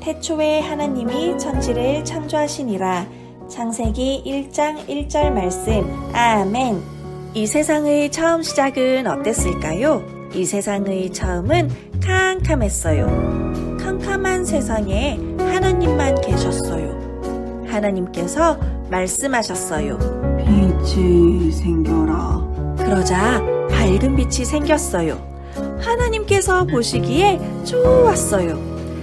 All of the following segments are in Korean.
태초에 하나님이 천지를 창조하시니라. 창세기 1장 1절 말씀. 아멘. 이 세상의 처음 시작은 어땠을까요? 이 세상의 처음은 캄캄했어요. 캄캄한 세상에 하나님만 계셨어요. 하나님께서 말씀하셨어요. 빛이 생겨라. 그러자 밝은 빛이 생겼어요. 하나님께서 보시기에 좋았어요.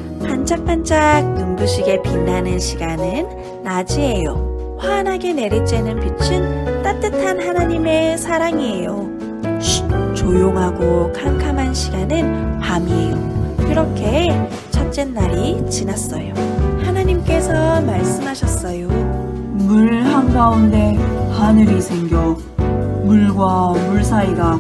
반짝반짝 눈부시게 빛나는 시간은 낮이에요. 환하게 내리쬐는 빛은 따뜻한 하나님의 사랑이에요. 조용하고 캄캄한 시간은 밤이에요. 그렇게 첫째 날이 지났어요. 하나님께서 말씀하셨어요. 물 한가운데 하늘이 생겨 물과 물 사이가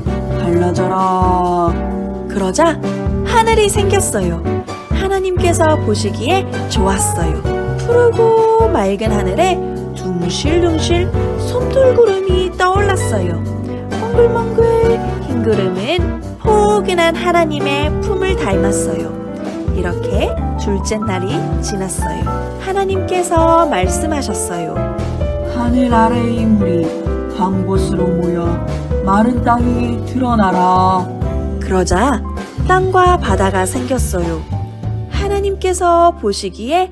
갈라져라. 그러자 하늘이 생겼어요. 하나님께서 보시기에 좋았어요. 푸르고 맑은 하늘에 둥실둥실 솜돌구름이 떠올랐어요. 몽글몽글 흰 구름은 포근한 하나님의 품을 닮았어요. 이렇게 둘째 날이 지났어요. 하나님께서 말씀하셨어요. 하늘 아래의 물이 한 곳으로 모여 마른 땅이 드러나라. 그러자 땅과 바다가 생겼어요. 하나님께서 보시기에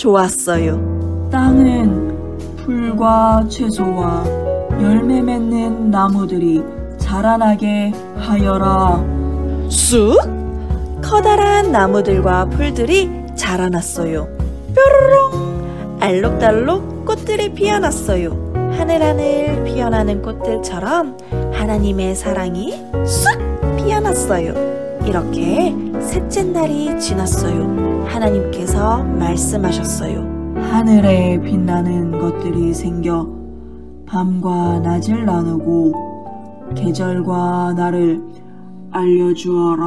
좋았어요. 땅은 풀과 채소와 열매 맺는 나무들이 자라나게 하여라. 쑥! 커다란 나무들과 풀들이 자라났어요. 뾰로롱! 알록달록 꽃들이 피어났어요. 하늘하늘 피어나는 꽃들처럼 하나님의 사랑이 쑥 피어났어요. 이렇게 셋째 날이 지났어요. 하나님께서 말씀하셨어요. 하늘에 빛나는 것들이 생겨 밤과 낮을 나누고 계절과 날을 알려주어라.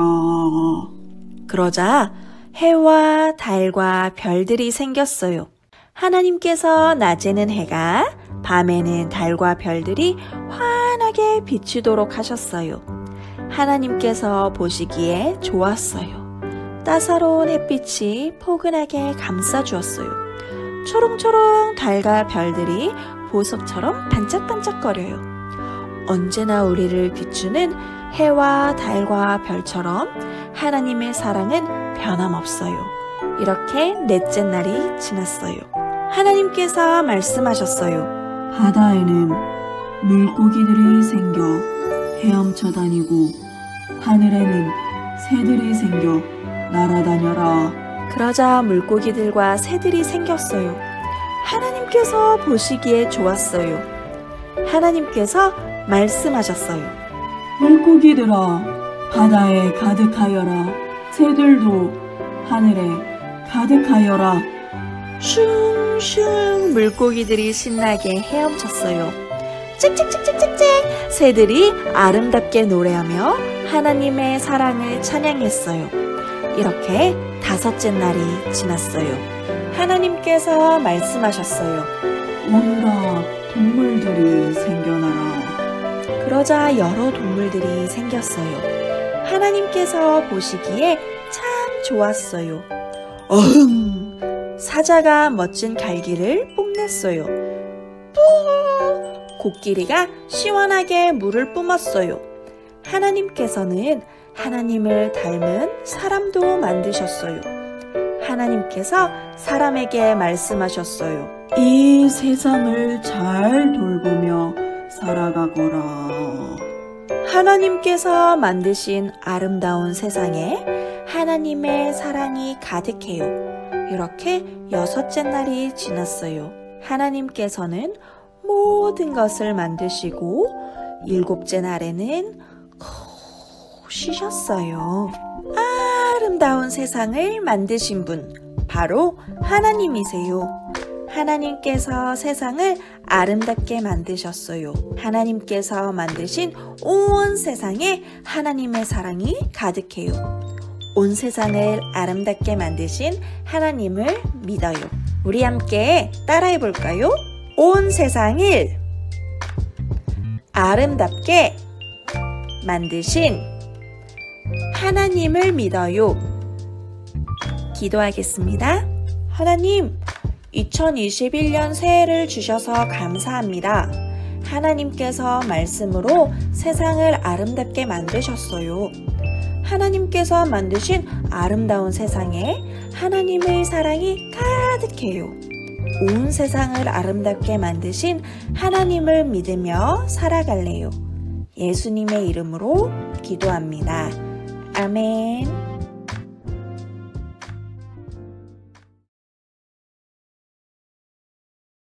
그러자 해와 달과 별들이 생겼어요. 하나님께서 낮에는 해가, 밤에는 달과 별들이 환하게 비추도록 하셨어요. 하나님께서 보시기에 좋았어요. 따사로운 햇빛이 포근하게 감싸주었어요. 초롱초롱 달과 별들이 보석처럼 반짝반짝거려요. 언제나 우리를 비추는 해와 달과 별처럼 하나님의 사랑은 변함없어요. 이렇게 넷째 날이 지났어요. 하나님께서 말씀하셨어요. 바다에는 물고기들이 생겨 헤엄쳐 다니고 하늘에는 새들이 생겨 날아다녀라. 그러자 물고기들과 새들이 생겼어요. 하나님께서 보시기에 좋았어요. 하나님께서 말씀하셨어요. 물고기들아, 바다에 가득하여라. 새들도 하늘에 가득하여라. 슝슝 물고기들이 신나게 헤엄쳤어요. 찍찍찍찍찍찍 새들이 아름답게 노래하며 하나님의 사랑을 찬양했어요. 이렇게 다섯째 날이 지났어요. 하나님께서 말씀하셨어요. 온갖 동물들이 생겨나라. 그러자 여러 동물들이 생겼어요. 하나님께서 보시기에 참 좋았어요. 어흥! 사자가 멋진 갈기를 뽐냈어요. 뿌! 코끼리가 시원하게 물을 뿜었어요. 하나님께서는 하나님을 닮은 사람도 만드셨어요. 하나님께서 사람에게 말씀하셨어요. 이 세상을 잘 돌보며 살아가거라. 하나님께서 만드신 아름다운 세상에 하나님의 사랑이 가득해요. 이렇게 여섯째 날이 지났어요. 하나님께서는 모든 것을 만드시고 일곱째 날에는 쉬셨어요. 아름다운 세상을 만드신 분, 바로 하나님이세요. 하나님께서 세상을 아름답게 만드셨어요. 하나님께서 만드신 온 세상에 하나님의 사랑이 가득해요. 온 세상을 아름답게 만드신 하나님을 믿어요. 우리 함께 따라해 볼까요? 온 세상을 아름답게 만드신 하나님을 믿어요. 기도하겠습니다. 하나님, 2021년 새해를 주셔서 감사합니다. 하나님께서 말씀으로 세상을 아름답게 만드셨어요. 하나님께서 만드신 아름다운 세상에 하나님의 사랑이 가득해요. 온 세상을 아름답게 만드신 하나님을 믿으며 살아갈래요. 예수님의 이름으로 기도합니다. 아멘.